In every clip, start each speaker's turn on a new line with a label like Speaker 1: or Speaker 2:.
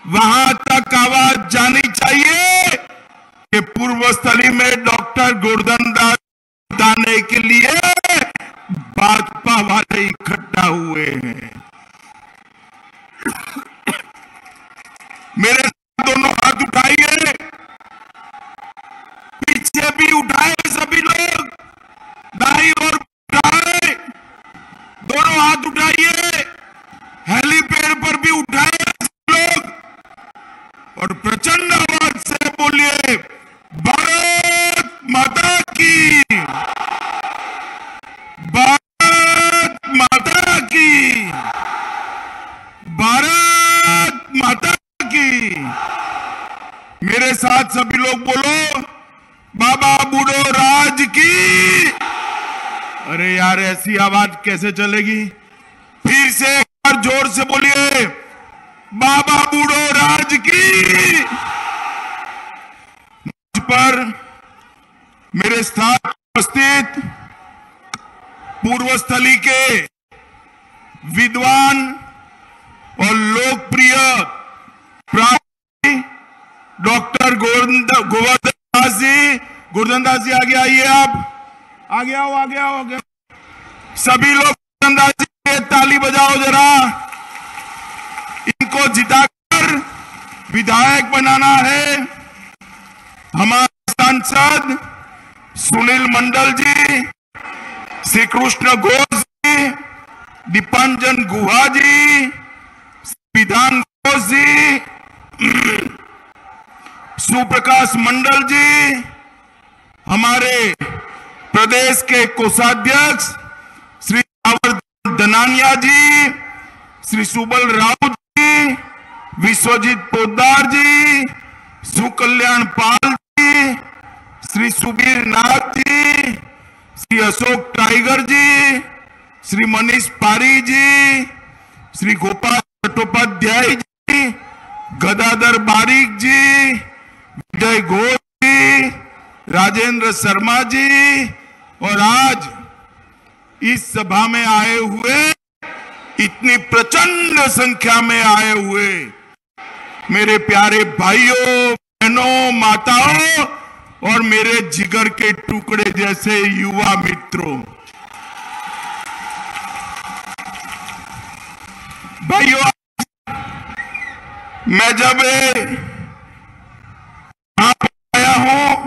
Speaker 1: वहां तक आवाज जानी चाहिए कि पूर्वस्थली में डॉक्टर गोवर्धन दास दाने के लिए भाजपा वाले इकट्ठा हुए हैं। मेरे दोनों हाथ उठाइए, पीछे भी उठाए सभी लोग, दाई और उठाए, दोनों हाथ उठाइए, हेलीपैड पर भी उठाए लोग और प्रचंड आवाज से बोलिए भारत माता की, भारत माता की, भारत माता की। मेरे साथ सभी लोग बोलो बाबा बूढ़ो राज की। अरे यार ऐसी आवाज कैसे चलेगी? फिर से एक बार जोर से बोलिए बाबा बूढ़ो राज की। मंच पर मेरे साथ उपस्थित पूर्वस्थली के विद्वान और लोकप्रिय डॉक्टर गोवर्धन दास जी, गोवर्धन दास जी आगे आइए, आप आगे आओ, आगे आओ, आगे। सभी लोग गोवर्धन दास जी के ताली बजाओ जरा। इनको जिताकर विधायक बनाना है। हमारे सांसद सुनील मंडल जी, श्री कृष्ण घोष जी, दीपांजन गुहा जी, विधान घोष जी, सुप्रकाश मंडल जी, हमारे प्रदेश के कोषाध्यक्ष श्री रावण धनानिया जी, श्री सुबल राउत जी, विश्वजीत पोद्दार जी, सुकल्याण पाल जी, श्री सुबीर नाथ जी, श्री अशोक टाइगर जी, श्री मनीष पारी जी, श्री गोपाल चट्टोपाध्याय जी, गदाधर बारिक जी, विजय घोष जी, राजेंद्र शर्मा जी और आज इस सभा में आए हुए इतनी प्रचंड संख्या में आए हुए मेरे प्यारे भाइयों, बहनों, माताओं और मेरे जिगर के टुकड़े जैसे युवा मित्रों। भाइयों, मैं जब आया हूं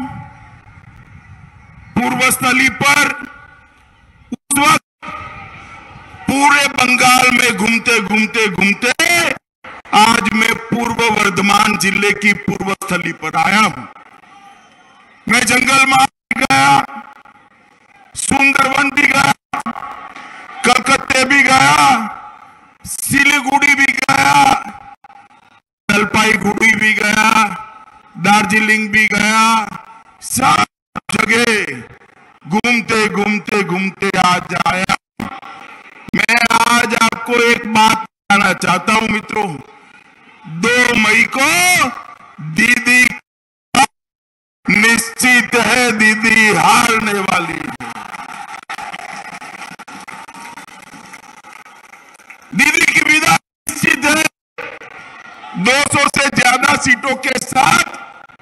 Speaker 1: पूर्वस्थली पर, उस वक्त पूरे बंगाल में घूमते घूमते घूमते आज मैं पूर्व वर्धमान जिले की पूर्वस्थली पर आया हूं। मैं जंगल में गया, सुंदरवन भी गया, कलकत्ते भी गया, सिलीगुड़ी भी गया, जलपाईगुड़ी भी गया, दार्जिलिंग भी गया, सब जगह घूमते घूमते घूमते आज आया। मैं आज आपको एक बात बताना चाहता हूं मित्रों। 2 मई को दीदी निश्चित है, दीदी हारने वाली है। दीदी की विदा निश्चित है। 200 से ज्यादा सीटों के साथ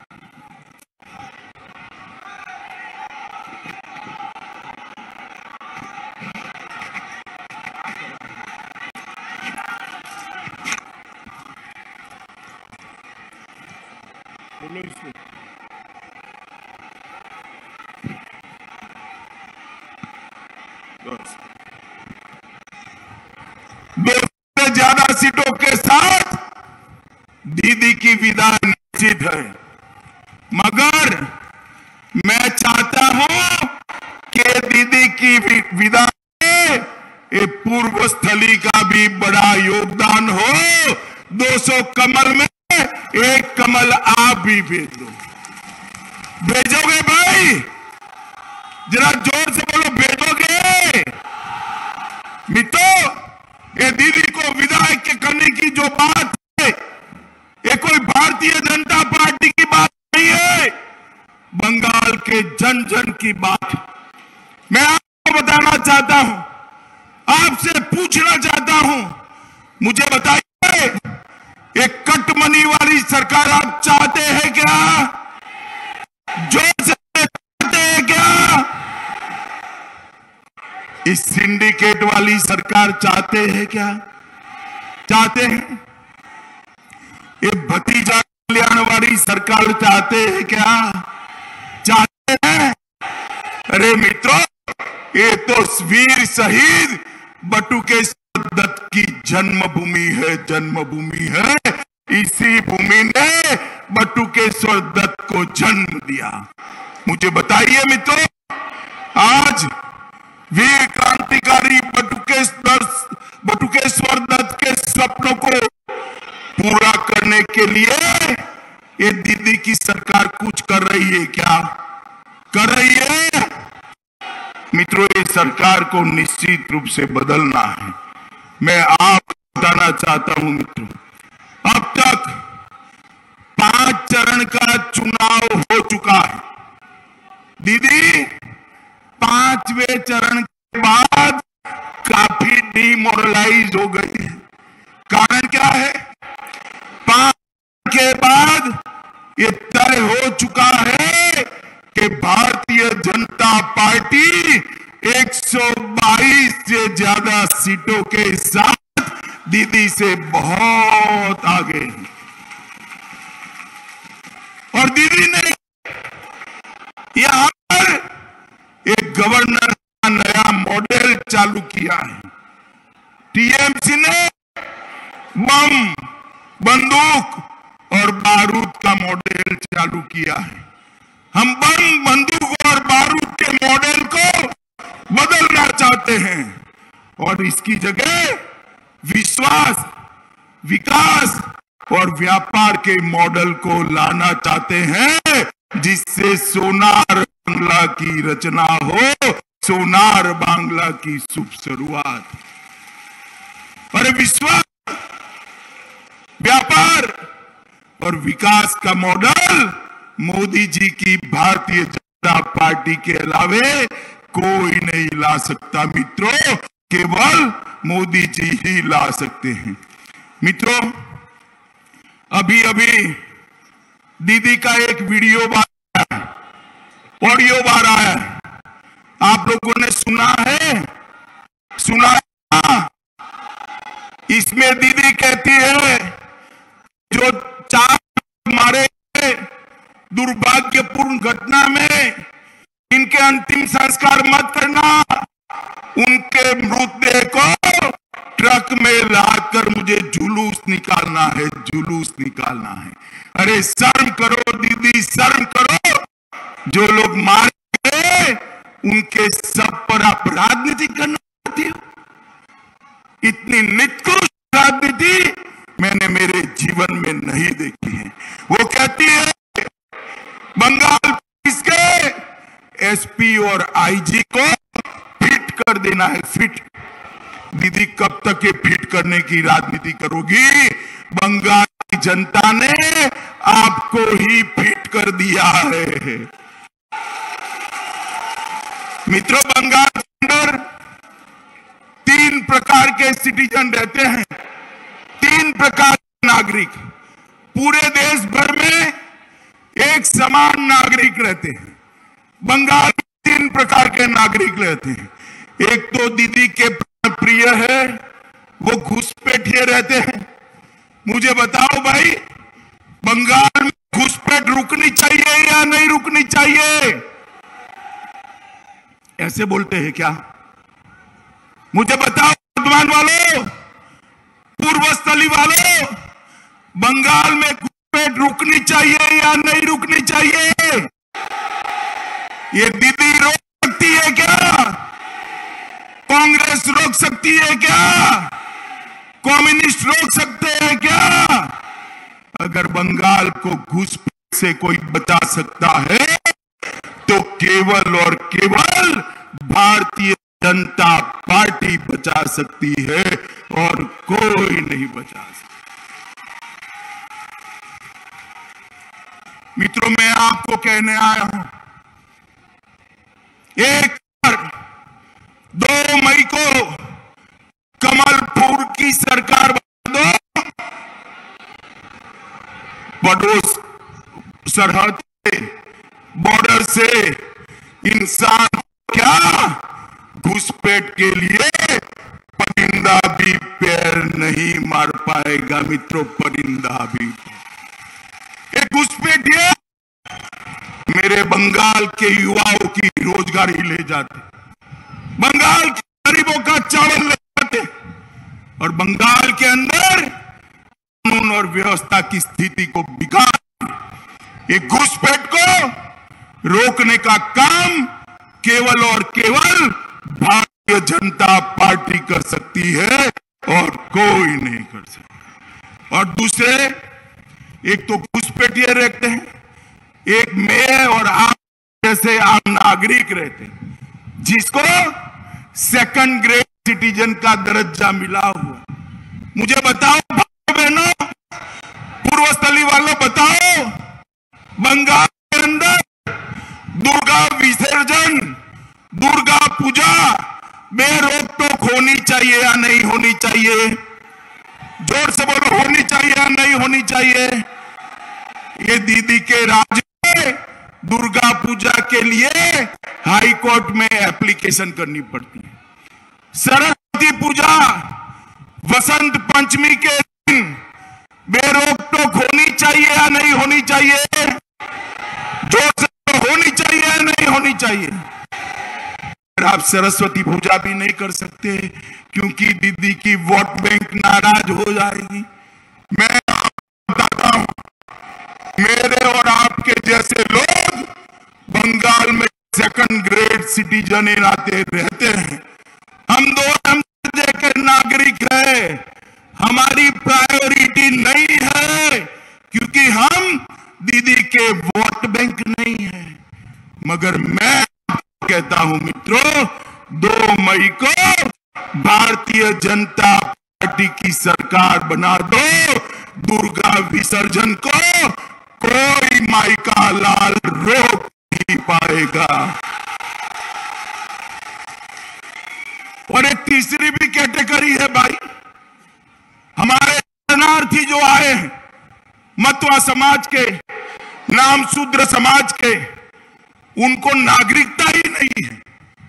Speaker 1: ज्यादा सीटों के साथ दीदी की विदा निश्चित है। मगर मैं चाहता हूं कि दीदी की विदा में पूर्वस्थली का भी बड़ा योगदान हो। 200 कमल में एक कमल आप भी भेज दो। भेजोगे भाई? जरा जोर से बोलो, भेजोगे? मित्रों, ये दीदी को विदाई करने की जो बात है, ये कोई भारतीय जनता पार्टी की बात नहीं है, बंगाल के जन जन की बात है। मैं आपको बताना चाहता हूं, आपसे पूछना चाहता हूं, मुझे बताइए, एक कटमनी सरकार आप चाहते हैं क्या? जोर से चाहते हैं क्या? इस सिंडिकेट वाली सरकार चाहते हैं क्या? चाहते हैं? ये भतीजा कल्याण वाली सरकार चाहते हैं क्या? चाहते हैं? अरे मित्रों, ये तो वीर शहीद बटुकेश्वर दत्त की जन्मभूमि है, जन्मभूमि है। इसी भूमि ने बटुकेश्वर दत्त को जन्म दिया। मुझे बताइए मित्रों, आज वीर क्रांतिकारी बटुकेश्वर दत्त के सपनों को पूरा करने के लिए ये दीदी की सरकार कुछ कर रही है क्या? कर रही है? मित्रों, ये सरकार को निश्चित रूप से बदलना है। मैं आपको बताना चाहता हूं मित्रों, अब तक 5 चरण का चुनाव हो चुका है। दीदी 5वें चरण के बाद काफी डिमोरलाइज हो गई है। कारण क्या है? 5 के बाद ये तय हो चुका है कि भारतीय जनता पार्टी 122 से ज्यादा सीटों के साथ दीदी से बहुत आगे है। और दीदी ने यहां पर एक गवर्नर का नया मॉडल चालू किया है। टीएमसी ने बम, बंदूक और बारूद का मॉडल चालू किया है। हम बम, बंदूक और बारूद के मॉडल को बदलना चाहते हैं और इसकी जगह विश्वास, विकास और व्यापार के मॉडल को लाना चाहते हैं, जिससे सोनार बांग्ला की रचना हो, सोनार बांग्ला की शुभ शुरुआत। और विश्वास, व्यापार और विकास का मॉडल मोदी जी की भारतीय जनता पार्टी के अलावे कोई नहीं ला सकता मित्रों, केवल मोदी जी ही ला सकते हैं। मित्रों, अभी अभी दीदी का एक वीडियो ऑडियो बार आया, आप लोगों ने सुना है? सुना? इसमें दीदी कहती है जो 4 मारे दुर्भाग्यपूर्ण घटना में इनके अंतिम संस्कार मत करना, उनके मृतदेह को ट्रक में लाकर मुझे जुलूस निकालना है, जुलूस निकालना है। अरे शर्म करो दीदी, शर्म करो। जो लोग मारे गए उनके सब पर आप राजनीति करना चाहती हो? इतनी निकृष्ट राजनीति मैंने मेरे जीवन में नहीं देखी है। वो कहती है बंगाल पुलिस के एसपी और आईजी को फिट कर देना है, फिट। दीदी कब तक ये फिट करने की राजनीति करोगी? बंगाल की जनता ने आपको ही फिट कर दिया है। मित्रों, बंगाल के अंदर 3 प्रकार के सिटीजन रहते हैं, 3 प्रकार के नागरिक। पूरे देश भर में एक समान नागरिक रहते हैं। बंगाल में 3 प्रकार के नागरिक रहते हैं। एक तो दीदी के प्रिय है, वो घुसपैठिए रहते हैं। मुझे बताओ भाई, बंगाल में घुसपैठ रुकनी चाहिए या नहीं रुकनी चाहिए? ऐसे बोलते हैं क्या? मुझे बताओ वर्धमान वालों, पूर्वस्थली वालों, बंगाल में घुसपैठ रुकनी चाहिए या नहीं रुकनी चाहिए? ये दीदी रोक सकती है क्या? कांग्रेस रोक सकती है क्या? कम्युनिस्ट रोक सकते हैं क्या? अगर बंगाल को घुसपैठ से कोई बचा सकता है तो केवल और केवल भारतीय जनता पार्टी बचा सकती है और कोई नहीं बचा सकता। मित्रों, मैं आपको कहने आया हूं, 2 मई को कमलपुर की सरकार बना दो। पड़ोस सरहद से, बॉर्डर से इंसान क्या घुसपैठ के लिए परिंदा भी पैर नहीं मार पाएगा मित्रों, परिंदा भी। एक घुसपैठिए मेरे बंगाल के युवाओं की रोजगारी ले जाते, बंगाल के गरीबों का चावल ले जाते, और बंगाल के अंदर कानून और व्यवस्था की स्थिति को बिगाड़ एक घुसपैठ को रोकने का काम केवल और केवल भारतीय जनता पार्टी कर सकती है और कोई नहीं कर सकता। और दूसरे, एक तो घुसपैठिए रहते हैं, एक मैं और आप जैसे आम नागरिक रहते हैं जिसको सेकंड ग्रेड सिटीजन का दर्जा मिला हुआ। मुझे बताओ भाइयों बहनों, पूर्वस्थली वालों बताओ, बंगाल के अंदर दुर्गा विसर्जन, दुर्गा पूजा बेरोक टोक होनी चाहिए या नहीं होनी चाहिए? जोर से बोलो, होनी चाहिए या नहीं होनी चाहिए? ये दीदी के राज्य में दुर्गा पूजा के लिए हाई कोर्ट में एप्लीकेशन करनी पड़ती है। सरस्वती पूजा, वसंत पंचमी के दिन बेरोक टोक होनी चाहिए या नहीं होनी चाहिए? जोर से होनी चाहिए या नहीं होनी चाहिए? आप सरस्वती पूजा भी नहीं कर सकते क्योंकि दीदी की वोट बैंक नाराज हो जाएगी। मैं बताता हूं, मेरे और आपके जैसे लोग बंगाल में सेकंड ग्रेड सिटीजन नाते रहते हैं। हम दो दर्जे के नागरिक हैं, हमारी प्रायोरिटी नहीं है क्योंकि हम दीदी के वोट बैंक नहीं है। मगर मैं कहता हूं मित्रों, 2 मई को भारतीय जनता पार्टी की सरकार बना दो, दुर्गा विसर्जन को कोई माई का लाल रोक नहीं पाएगा। और एक तीसरी भी कैटेगरी है भाई, हमारे शरणार्थी जो आए हैं मतवा समाज के, नाम शूद्र समाज के, उनको नागरिकता ही नहीं है।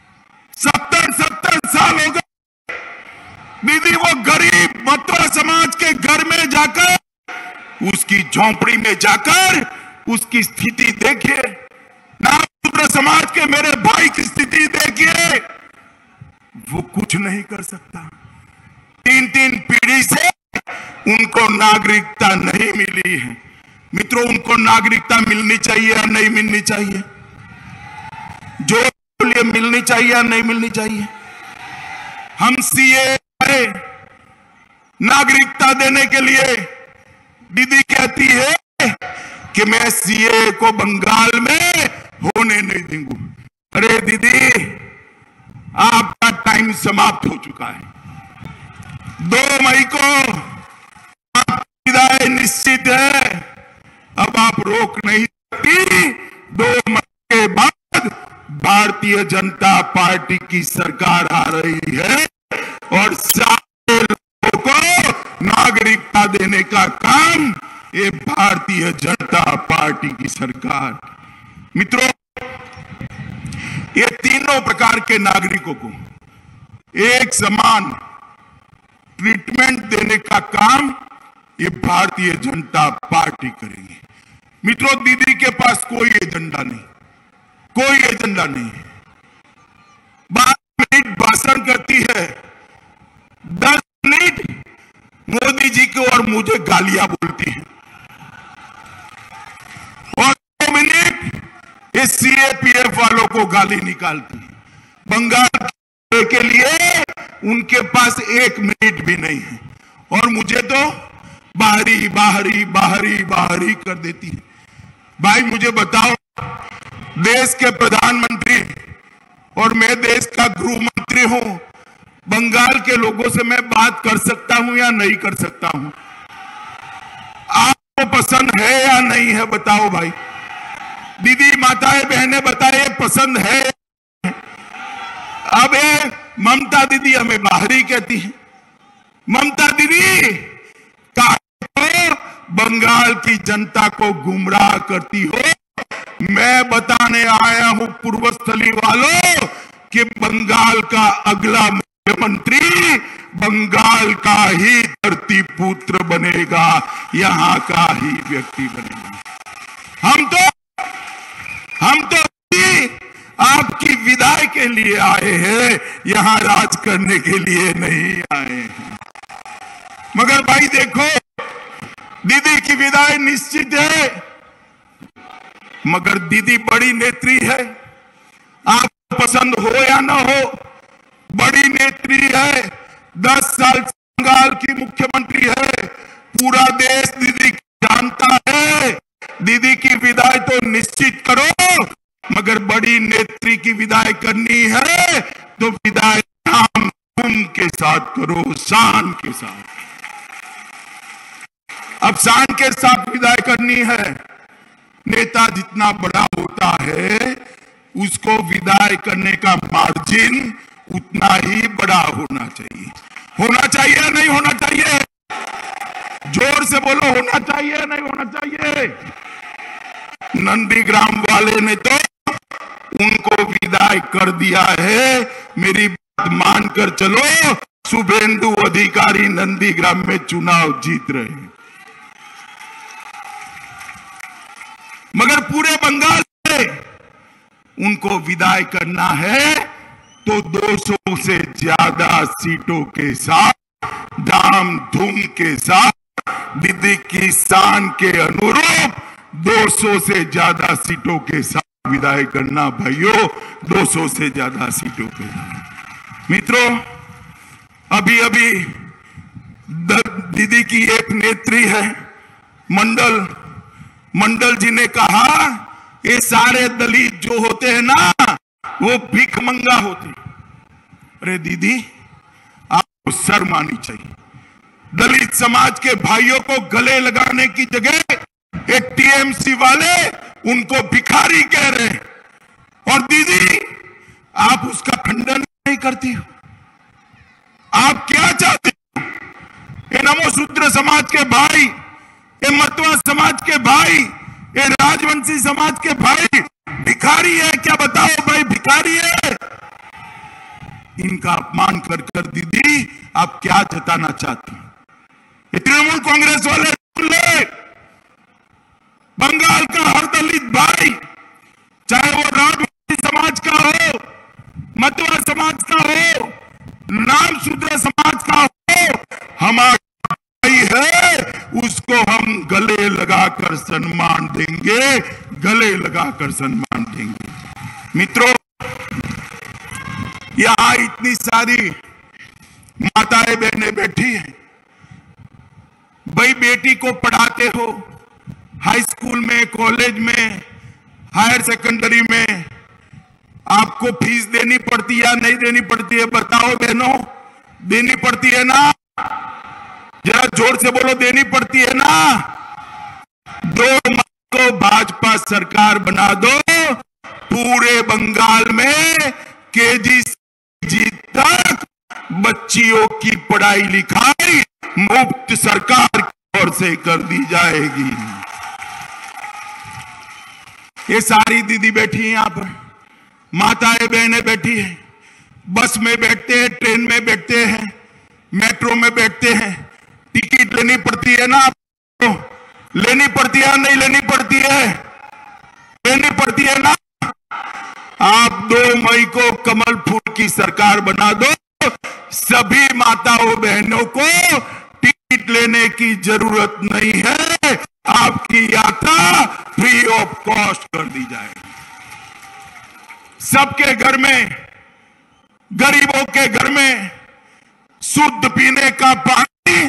Speaker 1: 70 साल हो गए दीदी वो गरीब मतवा समाज के घर में जाकर, उसकी झोंपड़ी में जाकर उसकी स्थिति देखिए, नाम शूद्र समाज के मेरे भाई की स्थिति देखिए, वो कुछ नहीं कर सकता। 3 पीढ़ी से उनको नागरिकता नहीं मिली है। मित्रों, उनको नागरिकता मिलनी चाहिए या नहीं मिलनी चाहिए? जो लिए मिलनी चाहिए या नहीं मिलनी चाहिए? हम सीए नागरिकता देने के लिए, दीदी कहती है कि मैं सीए को बंगाल में होने नहीं दूंगी। अरे दीदी, आपका टाइम समाप्त हो चुका है। 2 मई को आपकी विदाई निश्चित है, अब आप रोक नहीं सकती। 2 मई के बाद भारतीय जनता पार्टी की सरकार आ रही है और सारे लोगों को नागरिकता देने का काम ये भारतीय जनता पार्टी की सरकार। मित्रों, ये तीनों प्रकार के नागरिकों को एक समान ट्रीटमेंट देने का काम ये भारतीय जनता पार्टी करेगी। मित्रों, दीदी के पास कोई एजेंडा नहीं, कोई एजेंडा नहीं है। 12 मिनट भाषण करती है, 10 मिनट मोदी जी को और मुझे गालियां बोलती है, और 2 मिनट ये सीएपीएफ वालों को गाली निकालती है। बंगाल के लिए उनके पास 1 मिनट भी नहीं है और मुझे तो बाहरी बाहरी बाहरी बाहरी कर देती है। भाई मुझे बताओ, देश के प्रधानमंत्री और मैं देश का गृह मंत्री हूं, बंगाल के लोगों से मैं बात कर सकता हूं या नहीं कर सकता हूं? आपको पसंद है या नहीं है? बताओ भाई, दीदी माताएं बहनें बताए, पसंद है? अब ममता दीदी हमें बाहरी कहती है। ममता दीदी का बंगाल की जनता को गुमराह करती हो। मैं बताने आया हूं पूर्वस्थली वालों कि बंगाल का अगला मुख्यमंत्री बंगाल का ही धरती पुत्र बनेगा, यहां का ही व्यक्ति बनेगा। हम तो आपकी विदाई के लिए आए हैं, यहां राज करने के लिए नहीं आए हैं। मगर भाई देखो, दीदी की विदाई निश्चित है, मगर दीदी बड़ी नेत्री है। आपको पसंद हो या ना हो, बड़ी नेत्री है। 10 साल बंगाल की मुख्यमंत्री है। पूरा देश दीदी जानता है। दीदी की विदाई तो निश्चित करो, मगर बड़ी नेत्री की विदाई करनी है तो विदाई धाम धूम के साथ करो, शान के साथ। अब शान के साथ विदाई करनी है। नेता जितना बड़ा होता है उसको विदाई करने का मार्जिन उतना ही बड़ा होना चाहिए। होना चाहिए या नहीं होना चाहिए? जोर से बोलो, होना चाहिए या नहीं होना चाहिए? नंदीग्राम वाले ने तो उनको विदाई कर दिया है। मेरी बात मानकर चलो, शुभेंदु अधिकारी नंदीग्राम में चुनाव जीत रहे हैं। मगर पूरे बंगाल में उनको विदाई करना है तो 200 से ज्यादा सीटों के साथ, धाम धूम के साथ, दीदी की शान के अनुरूप 200 से ज्यादा सीटों के साथ विदाई करना भाइयों, 200 से ज्यादा सीटों के साथ। मित्रों, अभी अभी दीदी की एक नेत्री है, मंडल जी ने कहा ये सारे दलित जो होते हैं ना वो भीख मंगा होते। अरे दीदी, आपको शर्म आनी चाहिए। दलित समाज के भाइयों को गले लगाने की जगह एक टीएमसी वाले उनको भिखारी कह रहे हैं, और दीदी आप उसका खंडन नहीं करती हो। आप क्या चाहते हो? ये नमोशूद्र समाज के भाई, ये मतवा समाज के भाई, ये राजवंशी समाज के भाई भिखारी है क्या? बताओ भाई, भिखारी है? इनका अपमान कर कर दीदी आप क्या जताना चाहती हैं? ये तृणमूल कांग्रेस वाले सुन ले, बंगाल का हर दलित भाई, चाहे वो राजवंशी समाज का हो, मतवा समाज का हो, नाम शूद्र समाज का हो, हमारा भाई है, उसको हम गले लगाकर सम्मान देंगे, गले लगाकर सम्मान देंगे। मित्रों, यहां इतनी सारी माताएं बहनें बैठी हैं। भाई बेटी को पढ़ाते हो, हाई स्कूल में, कॉलेज में, हायर सेकेंडरी में, आपको फीस देनी पड़ती है या नहीं देनी पड़ती है? बताओ बहनों, देनी पड़ती है ना? जरा जोर से बोलो, देनी पड़ती है ना? 2 माह को भाजपा सरकार बना दो, पूरे बंगाल में केजी जी तक बच्चियों की पढ़ाई लिखाई मुफ्त सरकार की ओर से कर दी जाएगी। ये सारी दीदी बैठी हैं यहां पर, माताएं बहनें बैठी हैं, बस में बैठते हैं, ट्रेन में बैठते हैं, मेट्रो में बैठते हैं, टिकट लेनी पड़ती है ना? आपको लेनी पड़ती है, नहीं लेनी पड़ती है? लेनी पड़ती है ना? आप 2 मई को कमल फूल की सरकार बना दो, सभी माताओं बहनों को टिकट लेने की जरूरत नहीं है, आपकी यात्रा फ्री ऑफ कॉस्ट कर दी जाएगी। सबके घर में, गरीबों के घर में शुद्ध पीने का पानी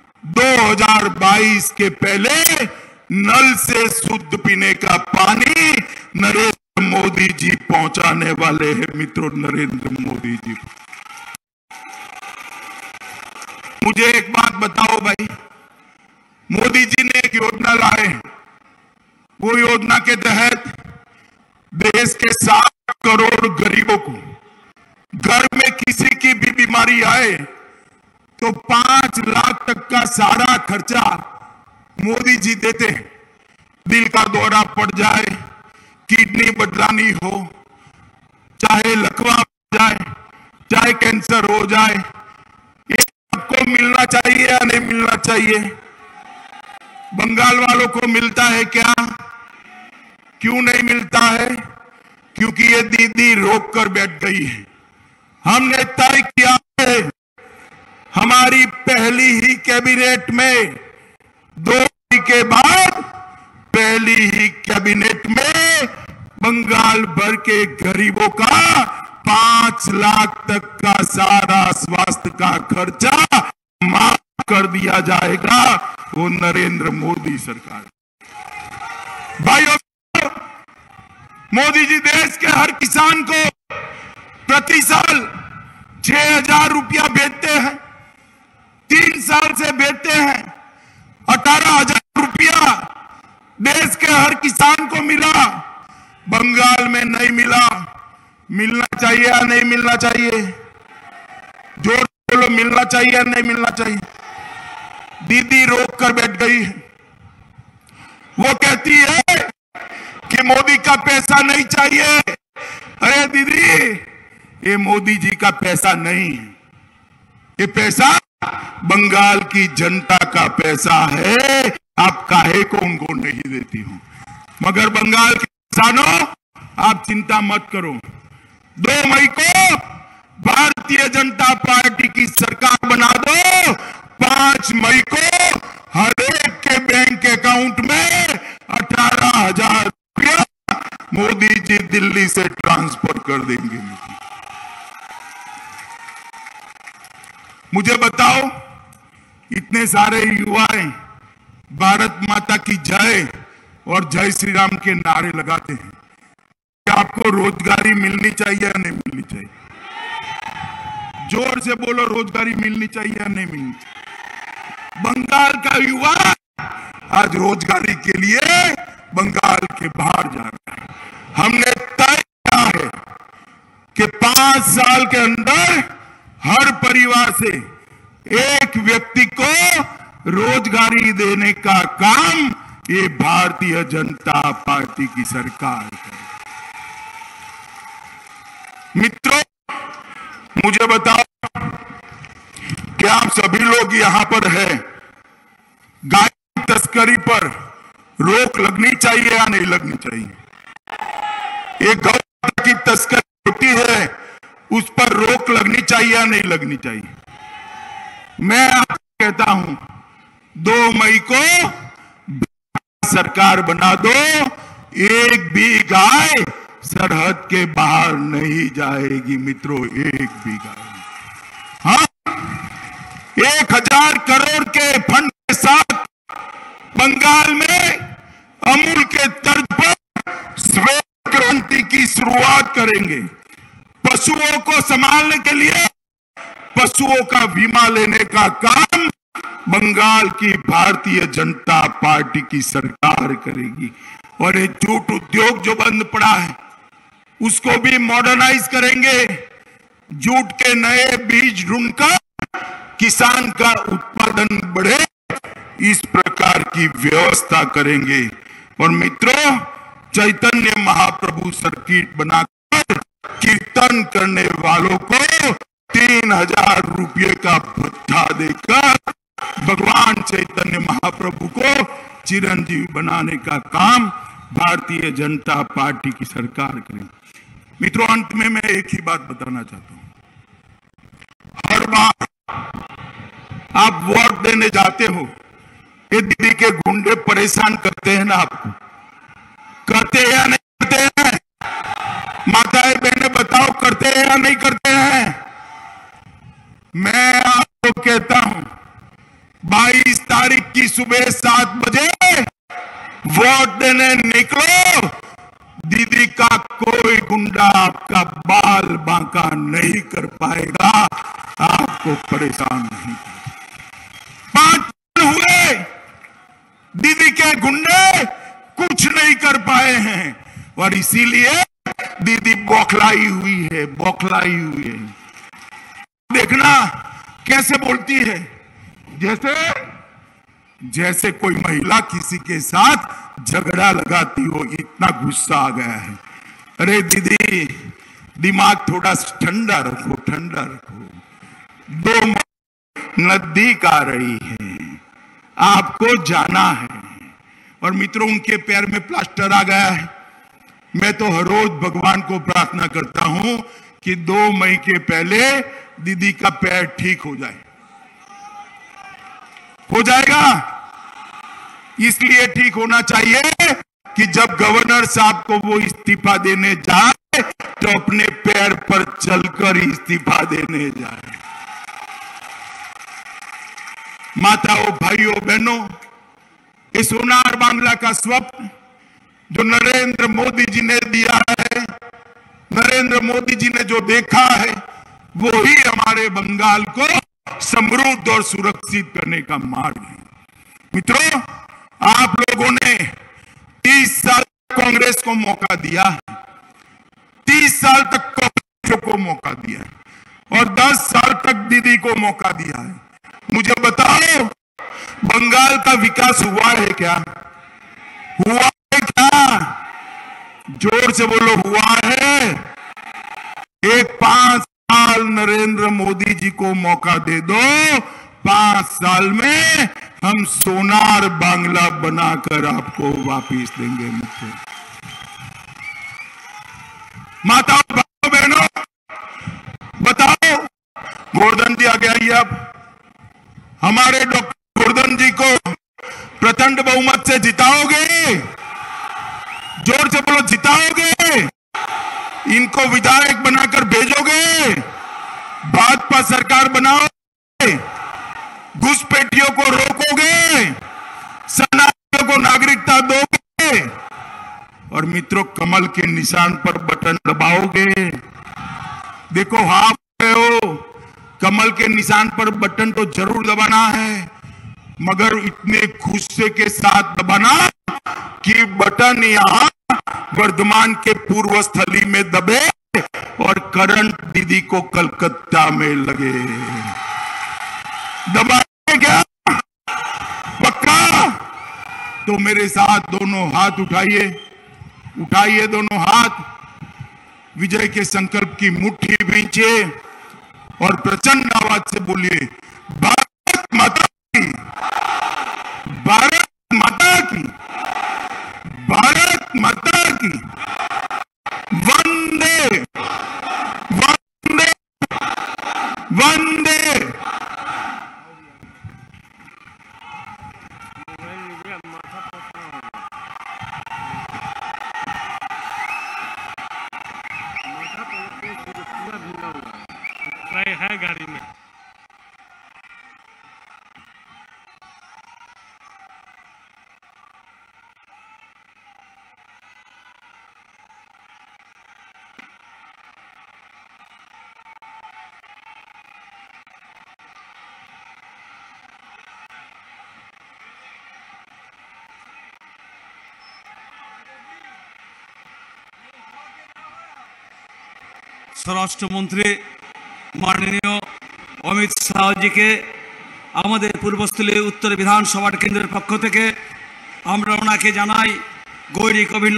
Speaker 1: 2022 के पहले नल से शुद्ध पीने का पानी नरेंद्र मोदी जी पहुंचाने वाले हैं। मित्रों, नरेंद्र मोदी जी, मुझे एक बात बताओ भाई, मोदी जी ने एक योजना लाए, वो योजना के तहत देश के 7 करोड़ गरीबों को घर में किसी की भी बीमारी आए तो 5 लाख तक का सारा खर्चा मोदी जी देते हैं। दिल का दौरा पड़ जाए, किडनी बदलानी हो, चाहे लकवा हो जाए, चाहे कैंसर हो जाए, ये सबको मिलना चाहिए या नहीं मिलना चाहिए? बंगाल वालों को मिलता है क्या? क्यों नहीं मिलता है? क्योंकि ये दीदी रोक कर बैठ गई है। हमने तय किया है, हमारी पहली ही कैबिनेट में 2 मई के बाद पहली ही कैबिनेट में बंगाल भर के गरीबों का 5 लाख तक का सारा स्वास्थ्य का खर्चा माफ कर दिया जाएगा। वो नरेंद्र मोदी सरकार। भाइयों, मोदी जी देश के हर किसान को प्रति साल 6,000 रुपया भेजते हैं। 3 साल से भेजते हैं। 18,000 रुपया देश के हर किसान को मिला, बंगाल में नहीं मिला। मिलना चाहिए या नहीं मिलना चाहिए? जोर बोलो, मिलना चाहिए या नहीं मिलना चाहिए? दीदी रोक कर बैठ गई है। वो कहती है कि मोदी का पैसा नहीं चाहिए। अरे दीदी, ये मोदी जी का पैसा नहीं है, ये पैसा बंगाल की जनता का पैसा है। आप काहे को उनको नहीं देती हो? मगर बंगाल के किसानों, आप चिंता मत करो। 2 मई को भारतीय जनता पार्टी की सरकार बना दो। 5 मई को हर एक के बैंक अकाउंट में 18,000 रुपया मोदी जी दिल्ली से ट्रांसफर कर देंगे। मुझे बताओ, इतने सारे युवाएं भारत माता की जय और जय श्री राम के नारे लगाते हैं। क्या आपको रोजगारी मिलनी चाहिए या नहीं मिलनी चाहिए? जोर से बोलो, रोजगारी मिलनी चाहिए या नहीं मिलनी चाहिए? बंगाल का युवा आज रोजगारी के लिए बंगाल के बाहर जा रहा है। हमने तय किया है कि 5 साल के अंदर हर परिवार से एक व्यक्ति को रोजगारी देने का काम ये भारतीय जनता पार्टी की सरकार करेगी। मित्रों, मुझे बताओ कि आप सभी लोग यहां पर हैं, गाय की तस्करी पर रोक लगनी चाहिए या नहीं लगनी चाहिए? एक गौ माता की तस्करी होती है, उस पर रोक लगनी चाहिए या नहीं लगनी चाहिए? मैं आपको कहता हूं, 2 मई को सरकार बना दो। एक भी गाय सरहद के बाहर नहीं जाएगी मित्रों, एक भी गाय। हाँ, 1,000 करोड़ के फंड के साथ बंगाल में अमूल के तर्ज पर श्वेत क्रांति की शुरुआत करेंगे। पशुओं को संभालने के लिए पशुओं का बीमा लेने का काम बंगाल की भारतीय जनता पार्टी की सरकार करेगी। और ये जूट उद्योग जो बंद पड़ा है, उसको भी मॉडर्नाइज करेंगे। जूट के नए बीज ढूंढकर किसान का उत्पादन बढ़े, इस प्रकार की व्यवस्था करेंगे। और मित्रों, चैतन्य महाप्रभु सर्किट बनाकर कीर्तन करने वालों को 3,000 रुपये का भत्ता देकर भगवान चैतन्य महाप्रभु को चिरंजीवी बनाने का काम भारतीय जनता पार्टी की सरकार करेगी। मित्रों, अंत में मैं एक ही बात बताना चाहता हूं। हर बार आप वोट देने जाते हो, ये दीदी के गुंडे परेशान करते हैं ना आपको? करते हैं या नहीं करते हैं? माताएं बहनें बताओ, करते हैं या नहीं करते हैं? मैं आपको कहता हूं, 22 तारीख की सुबह 7 बजे वोट देने निकलो। दीदी का कोई गुंडा आपका बाल बांका नहीं कर पाएगा, आपको परेशान नहीं करेगा। 5 दिन हुए, दीदी के गुंडे कुछ नहीं कर पाए हैं और इसीलिए दीदी बौखलाई हुई है, बौखलाई हुई है। देखना कैसे बोलती है, जैसे जैसे कोई महिला किसी के साथ झगड़ा लगाती हो, इतना गुस्सा आ गया है। अरे दीदी, दिमाग थोड़ा ठंडा रखो, ठंडा रखो। 2 नजदीक आ रही है, आपको जाना है। और मित्रों, उनके पैर में प्लास्टर आ गया है। मैं तो हर रोज भगवान को प्रार्थना करता हूं कि 2 मई के पहले दीदी का पैर ठीक हो जाए। हो जाएगा। इसलिए ठीक होना चाहिए कि जब गवर्नर साहब को वो इस्तीफा देने जाए तो अपने पैर पर चलकर इस्तीफा देने जाए। माताओं, भाइयों, बहनों, इस सोनार बांग्ला का स्वप्न जो नरेंद्र मोदी जी ने दिया है, नरेंद्र मोदी जी ने जो देखा है, वो ही हमारे बंगाल को समृद्ध और सुरक्षित करने का मार्ग है। मित्रों, आप लोगों ने 30 साल कांग्रेस को मौका दिया है, 30 साल तक कांग्रेस को मौका दिया है और 10 साल तक दीदी को मौका दिया है। मुझे बताओ, बंगाल का विकास हुआ है क्या? हुआ है क्या? जोर से बोलो, हुआ है? एक 5 साल नरेंद्र मोदी जी को मौका दे दो, 5 साल में हम सोनार बांग्ला बनाकर आपको वापिस देंगे। मित्रों, माताओं, भाइयों, बहनों, बताओ, गोवर्धन जी आगे आइए। अब हमारे डॉक्टर गोवर्धन जी को प्रचंड बहुमत से जिताओगे? जोर से बोलो, जिताओगे? इनको विधायक बनाकर भेजोगे? भाजपा सरकार बनाओगे? घुसपैठियों को रोकोगे? शरणार्थियों को नागरिकता दोगे? और मित्रों, कमल के निशान पर बटन दबाओगे? देखो, आप हो, कमल के निशान पर बटन तो जरूर दबाना है, मगर इतने गुस्से के साथ दबाना कि बटन यहां वर्धमान के पूर्व स्थली में दबे और करंट दीदी को कलकत्ता में लगे। दबाए क्या? पक्का? तो मेरे साथ दोनों हाथ उठाइए, उठाइए दोनों हाथ, विजय के संकल्प की मुट्ठी भींचे और प्रचंड आवाज से बोलिए, भारत माता की, भारत माता की, भारत माता की, वंदे वंदे वंदे।
Speaker 2: है गाड़ी में। স্বরাষ্ট্রমন্ত্রী মাননীয় অমিত শাহজিকে আমাদের পূর্বস্থলী উত্তর বিধানসভা কেন্দ্রের পক্ষ থেকে আমরা ওনাকে জানাই গৈরিক অভিনন্দন।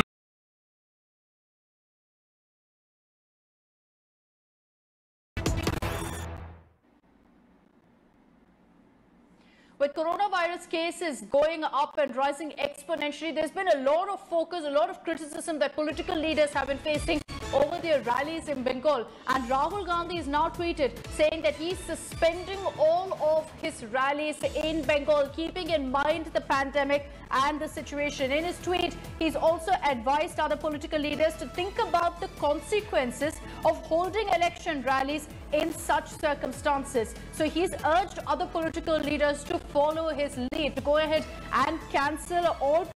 Speaker 3: With coronavirus cases going up and rising exponentially, there's been a lot of focus, a lot of criticism that political leaders have been facing over their rallies in Bengal. And Rahul Gandhi is now tweeted saying that he's suspending all of his rallies in Bengal, keeping in mind the pandemic and the situation. In his tweet, he's also advised other political leaders to think about the consequences of holding election rallies in such circumstances. So he's urged other political leaders to follow his lead, to go ahead and cancel all